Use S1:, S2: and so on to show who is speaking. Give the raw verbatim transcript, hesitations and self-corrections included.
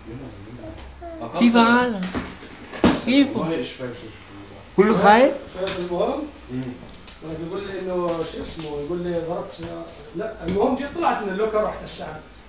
S1: كيف حالك؟ كيف؟
S2: والله ايش فايز
S1: كله خايف؟
S3: شايف المهم؟ بيقول لي انه شو اسمه، يقول لي ضربت. لا المهم جيت طلعت من اللوكر رحت الساعه